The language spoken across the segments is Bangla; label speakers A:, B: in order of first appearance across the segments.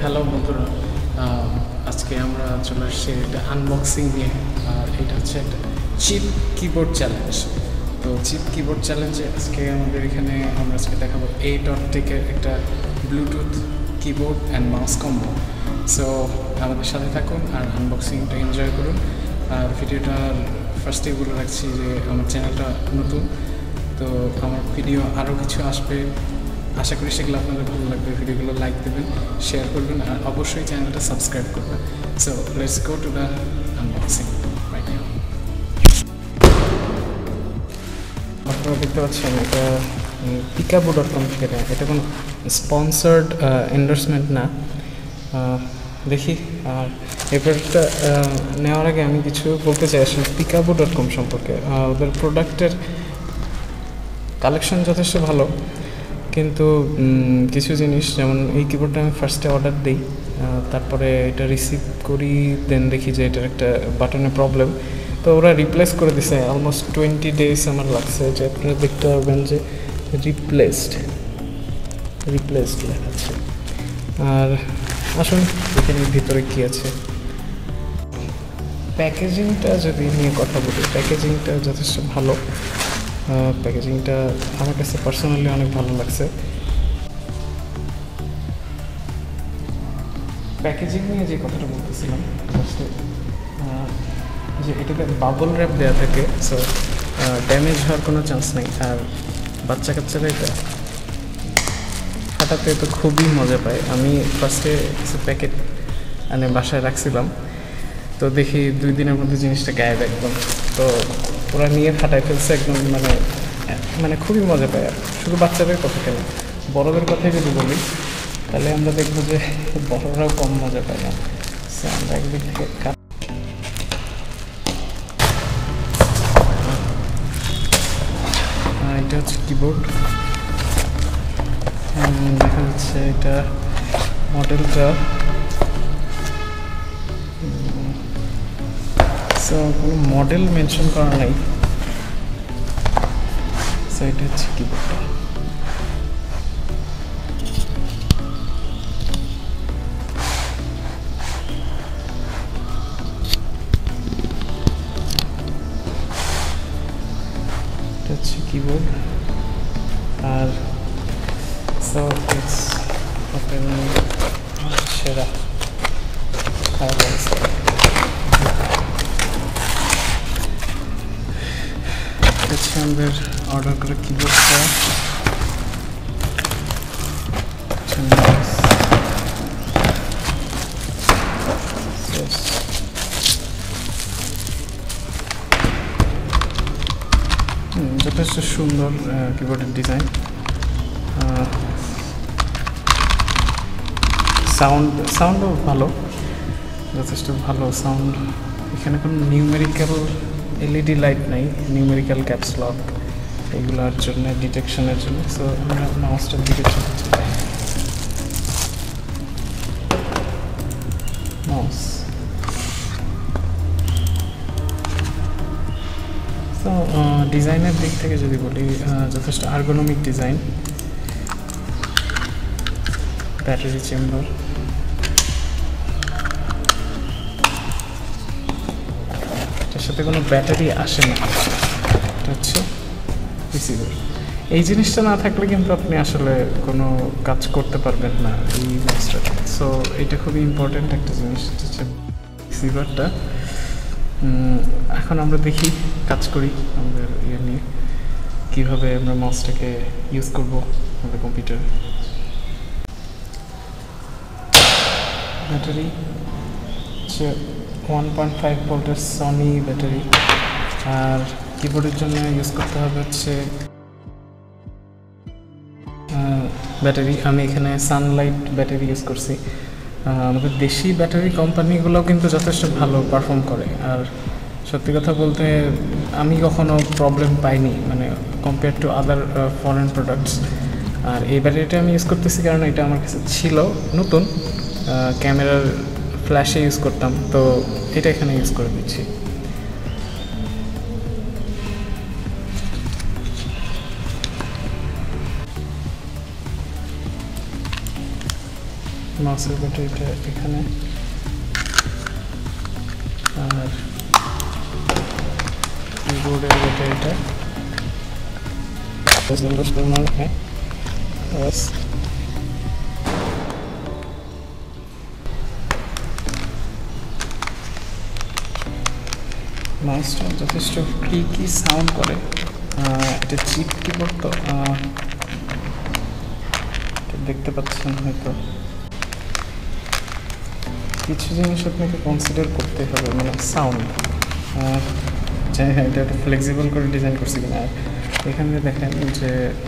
A: হ্যালো বন্ধুরা, আজকে আমরা চলে আসছি একটা আনবক্সিং নিয়ে। আর এটা হচ্ছে একটা চিপ কিবোর্ড চ্যালেঞ্জ। তো চিপ কিবোর্ড চ্যালেঞ্জে আজকে আমাদের এখানে আমরা আজকে দেখাবো A.techের একটা Bluetooth keyboard and mouse combo. So আমাদের সাথে থাকুন আর আনবক্সিংটা এনজয় করুন। আর ভিডিওটার ফার্স্টেই বলে রাখছি যে আমার চ্যানেলটা নতুন, তো আমার ভিডিও আরও কিছু আসবে। আশা করি সেগুলো আপনাদের ভালো লাগবে। ভিডিওগুলো লাইক দেবেন, শেয়ার করবেন আর অবশ্যই চ্যানেলটা সাবস্ক্রাইব করবেন। So let's go to the unboxing right now. আপনারা দেখতে পাচ্ছেন এটা pickaboo.com থেকে নেয়। এটা কোনো স্পন্সার্ড এন্ডোর্সমেন্ট না। দেখি, আর এবারটা নেওয়ার আগে আমি কিছু বলতে চাই আসলে pickaboo.com সম্পর্কে। ওদের প্রোডাক্টের কালেকশন যথেষ্ট ভালো, কিন্তু কিছু জিনিস যেমন এই কিবোর্ডটা আমি ফার্স্টে অর্ডার দিই, তারপরে এটা রিসিভ করি, দেন দেখি যে এটার একটা বাটনে প্রবলেম, তো ওরা রিপ্লেস করে দিছে। অলমোস্ট 20 days আমার লাগছে, যে আপনারা দেখতে পারবেন যে রিপ্লেসড দেখাচ্ছে। আর আসুন এখানে ভিতরে কী আছে। প্যাকেজিংটা যদি নিয়ে কথা বলি, প্যাকেজিংটা যথেষ্ট ভালো। প্যাকেজিংটা আমার কাছে পার্সোনালি অনেক ভালো লাগছে। প্যাকেজিং নিয়ে যে কথাটা বলতেছিলাম ফার্স্টে, যে এটাতে বাবল র্যাপ দেওয়া থাকে, সো ড্যামেজ হওয়ার কোনো চান্স নেই। আর বাচ্চা কাচ্চারা এটা ফাটাতে তো খুবই মজা পায়। আমি ফার্স্টে কিছু প্যাকেট বাসায় রাখছিলাম, তো দেখি 2 দিনের মধ্যে জিনিসটা গায়েব একদম। তো ওরা নিয়ে ফাটাই ফেলছে একদম, মানে খুবই মজা পায়। আর শুধু বাচ্চাদের কথা কেন, বড়দের কথাই যদি বলি তাহলে আমরা দেখবো যে বড়রাও কম মজা পায় না। সো আমরা একদিক থেকে এটা হচ্ছে কিবোর্ড, দেখা যাচ্ছে এটা মডেলটা। সো কোনো মডেল মেনশন করা নাই। সো এটা হচ্ছে কিবোর্ডটা। এটা হচ্ছে কিবোর্ড। আর সো ইটস ওপেন সেরা হচ্ছে আমাদের অর্ডার করা কিবোর্ডটা। যথেষ্ট সুন্দর কিবোর্ডের ডিজাইন। সাউন্ডও ভালো, যথেষ্ট ভালো সাউন্ড। এখানে কোনো নিউমেরিক্যাল এলইডি লাইট নাই, নিউমেরিক্যাল ক্যাপস লক এগুলোর জন্য, ডিটেকশনের জন্য। সো আমরা মাউসটার দিকে চলেছি। মাউস তো ডিজাইনের দিক থেকে যদি বলি, যথেষ্ট আর্গোনমিক ডিজাইন। ব্যাটারি চেম্বার, এটার সাথে কোনো ব্যাটারি আসে না। এটা হচ্ছে রিসিভার। এই জিনিসটা না থাকলে কিন্তু আপনি আসলে কোনো কাজ করতে পারবেন না এই মাউসটাতে। সো এটা খুবই ইম্পর্ট্যান্ট একটা জিনিস, হচ্ছে রিসিভারটা। এখন আমরা দেখি, কাজ করি আমাদের ইয়ে নিয়ে, কীভাবে আমরা মাউসটাকে ইউজ করবো আমাদের কম্পিউটারে। ব্যাটারি হচ্ছে 1.5 ভোল্টের সনি ব্যাটারি। আর কিবোর্ডের জন্য ইউজ করতে হবে হচ্ছে ব্যাটারি। আমি এখানে সানলাইট ব্যাটারি ইউজ করছি। আমাদের দেশি ব্যাটারি কোম্পানিগুলোও কিন্তু যথেষ্ট ভালো পারফর্ম করে। আর সত্যি কথা বলতে আমি কখনো প্রবলেম পাইনি, compare to other foreign products. আর এই ব্যাটারিটা আমি ইউজ করতেছি কারণ এটা আমার কাছে ছিল নতুন, ক্যামেরার ফ্ল্যাশে ইউজ করতাম, তো এটা এখানে ইউজ করে দিচ্ছি। মাউসের ব্যাটারিটা এখানে, আর কিবোর্ডের ব্যাটারিটা মাউসটা যথেষ্ট ক্লিকি সাউন্ড করে। এটা চিপ কিবোর্ড তো দেখতে পাচ্ছেন হয়তো। কিছু জিনিস আপনাকে কনসিডার করতে হবে, মানে সাউন্ড, যে এটা একটু ফ্লেক্সিবল করে ডিজাইন করছি কিনা। এখানে দেখেন যে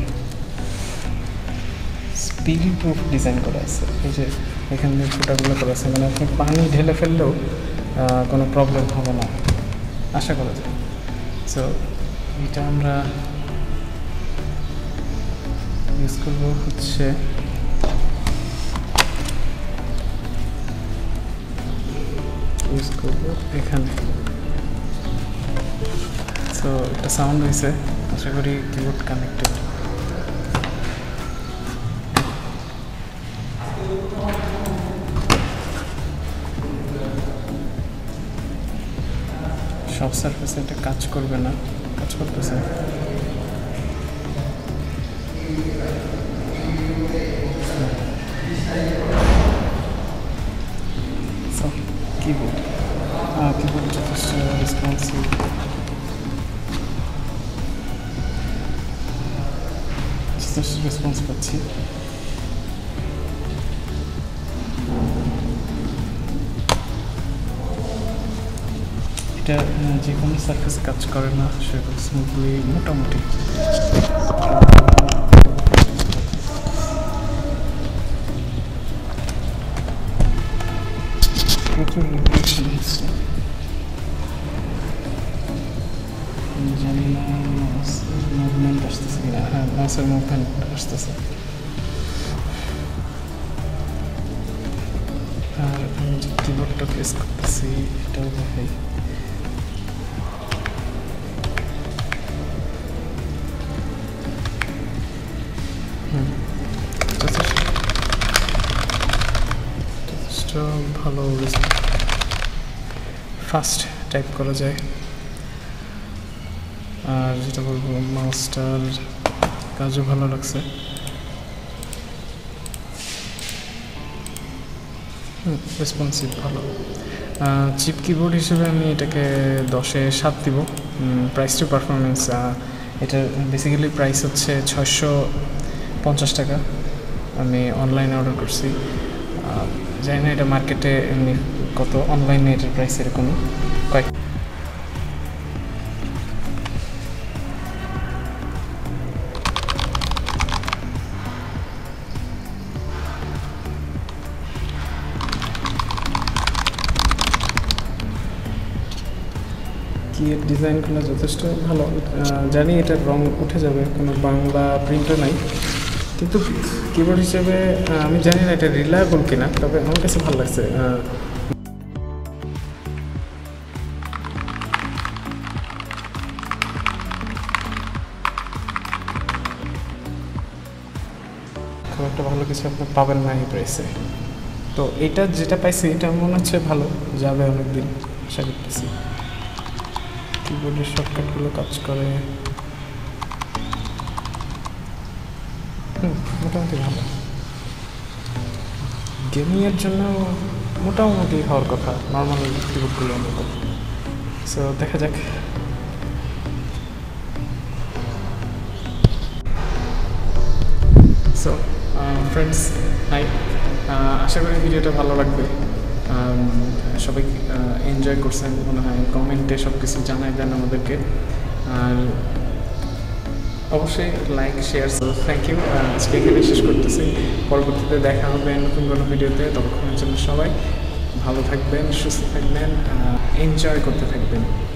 A: স্পিল প্রুফ ডিজাইন করা আছে, এই যে এখানে ফোটাগুলো করা আছে, মানে আপনি পানি ঢেলে ফেললেও কোনো প্রবলেম হবে না আশা করা যায়। সো এটা আমরা ইউজ করবো হচ্ছে এখানে। সো একটা সাউন্ড হয়েছে, আশা করি কিবোর্ড কানেক্টেড। সব সারফেসে এটা কাজ করবে না, কাজ করতেছে। কিবোর্ড যথেষ্ট রেসপন্সিভ, রেসপন্স পাচ্ছি। এটা যে কোনো সারফেস কাজ করে না সেরকম স্মুথলি, মোটামুটি। প্রচুর রিফ্লেকশন হচ্ছে, জানি না মুভমেন্ট আসতেছে কিনা। হ্যাঁ, মাউসের মুভমেন্ট আসতেছে। আর আমি যে কিবোর্ডটা প্রেস করতেছি এটাও দেখাই। যথেষ্ট ভালো, ফাস্ট টাইপ করা যায়। আর যেটা বলবো, মাউসটার কাজও ভালো লাগছে। রেসপন্সিভ ভালো। চিপ কিবোর্ড হিসেবে আমি এটাকে 10-এ 7 দিব। প্রাইস টু পারফরমেন্স, এটার বেসিক্যালি প্রাইস হচ্ছে 650 টাকা। আমি অনলাইনে অর্ডার করছি, জানি না এটা মার্কেটে এমনি কত, অনলাইনে এটার প্রাইস এরকমই কয়েক। কি এর ডিজাইনগুলো যথেষ্ট ভালো। জানি এটার রং উঠে যাবে, কোনো বাংলা প্রিন্টও নাই, কিন্তু কিবোর্ড হিসেবে আমি জানি না এটা রিলায়েবল কিনা, তবে আমার কাছে ভালো লাগছে। খুব একটা ভালো কিছু আপনি পাবেন না এই প্রাইসে। তো এটা যেটা পাইছি এটা মনে হচ্ছে ভালো যাবে অনেকদিন, আশা করতেছি। কিবোর্ডের শর্টকাটগুলো কাজ করে, মোটামুটি ভালো। গেমিংয়ের জন্য মোটামুটি হওয়ার কথা, নর্মাল কিবোর্ডগুলোর মতো। সো দেখা যাক। সো ফ্রেন্ডস, হাই, আশা করি ভিডিওটা ভালো লাগবে। সবাই এনজয় করছেন মনে হয়, কমেন্টে সব কিছু জানাই দেন আমাদেরকে। আর অবশ্যই লাইক, শেয়ার, থ্যাংক ইউ। আজকে এখানে শেষ করতেছি, পরবর্তীতে দেখা হবে নতুন কোনো ভিডিওতে। ততক্ষণের জন্য সবাই ভালো থাকবেন, সুস্থ থাকবেন, এনজয় করতে থাকবেন।